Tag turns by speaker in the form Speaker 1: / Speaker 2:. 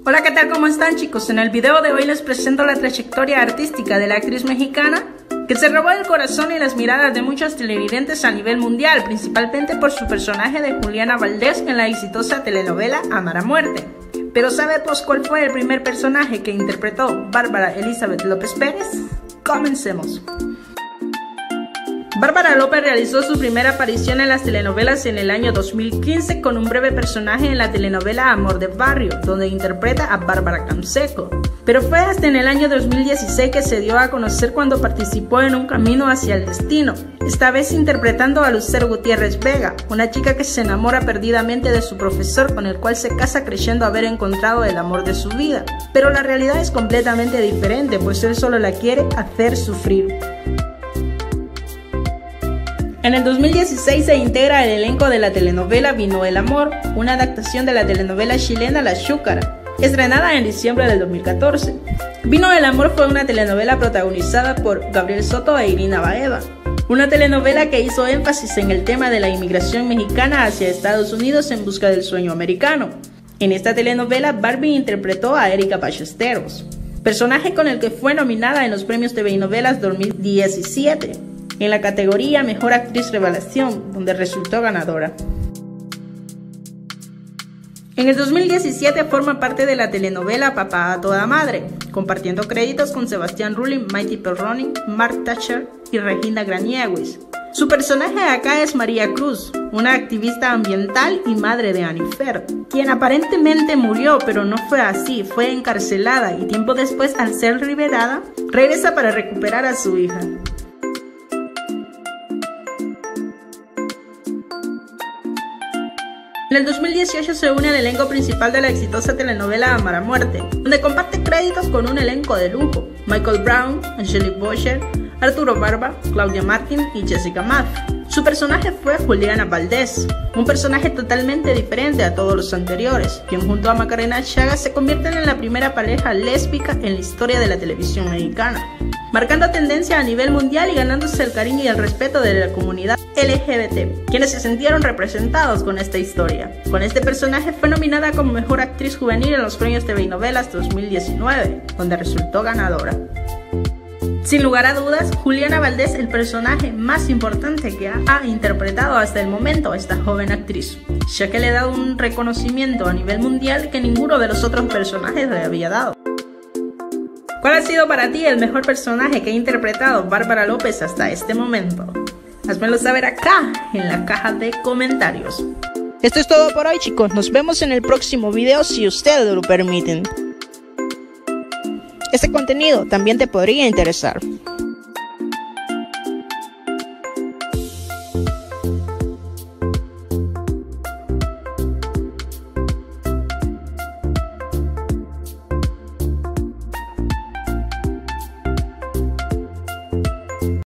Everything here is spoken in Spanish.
Speaker 1: Hola, ¿qué tal? ¿Cómo están, chicos? En el video de hoy les presento la trayectoria artística de la actriz mexicana que se robó el corazón y las miradas de muchos televidentes a nivel mundial, principalmente por su personaje de Juliana Valdés en la exitosa telenovela Amar a Muerte. Pero ¿sabe pues cuál fue el primer personaje que interpretó Bárbara Elizabeth López Pérez? Comencemos. Bárbara López realizó su primera aparición en las telenovelas en el año 2015 con un breve personaje en la telenovela Amor de Barrio, donde interpreta a Bárbara Canseco. Pero fue hasta en el año 2016 que se dio a conocer cuando participó en Un Camino hacia el Destino, esta vez interpretando a Lucero Gutiérrez Vega, una chica que se enamora perdidamente de su profesor, con el cual se casa creyendo haber encontrado el amor de su vida. Pero la realidad es completamente diferente, pues él solo la quiere hacer sufrir. En el 2016 se integra el elenco de la telenovela Vino el Amor, una adaptación de la telenovela chilena La Xúcara, estrenada en diciembre del 2014. Vino el Amor fue una telenovela protagonizada por Gabriel Soto e Irina Baeva, una telenovela que hizo énfasis en el tema de la inmigración mexicana hacia Estados Unidos en busca del sueño americano. En esta telenovela, Barbie interpretó a Erika Ballesteros, personaje con el que fue nominada en los premios TV y Novelas 2017. En la categoría Mejor Actriz Revelación, donde resultó ganadora. En el 2017 forma parte de la telenovela Papá a toda madre, compartiendo créditos con Sebastián Rulli, Maite Perroni, Mark Thatcher y Regina Graniewicz. Su personaje acá es María Cruz, una activista ambiental y madre de Anifer, quien aparentemente murió, pero no fue así, fue encarcelada y tiempo después, al ser liberada, regresa para recuperar a su hija. En el 2018 se une al elenco principal de la exitosa telenovela Amar a Muerte, donde comparte créditos con un elenco de lujo: Michael Brown, Angelique Boyer, Arturo Barba, Claudia Martin y Jessica Math. Su personaje fue Juliana Valdés, un personaje totalmente diferente a todos los anteriores, quien junto a Macarena Chagas se convierten en la primera pareja lésbica en la historia de la televisión mexicana, marcando tendencia a nivel mundial y ganándose el cariño y el respeto de la comunidad LGBT, quienes se sintieron representados con esta historia. Con este personaje fue nominada como Mejor Actriz Juvenil en los premios TV y Novelas 2019, donde resultó ganadora. Sin lugar a dudas, Juliana Valdés, el personaje más importante que ha interpretado hasta el momento esta joven actriz, ya que le ha dado un reconocimiento a nivel mundial que ninguno de los otros personajes le había dado. ¿Cuál ha sido para ti el mejor personaje que ha interpretado Bárbara López hasta este momento? Házmelo saber acá en la caja de comentarios. Esto es todo por hoy, chicos. Nos vemos en el próximo video si ustedes lo permiten. Este contenido también te podría interesar.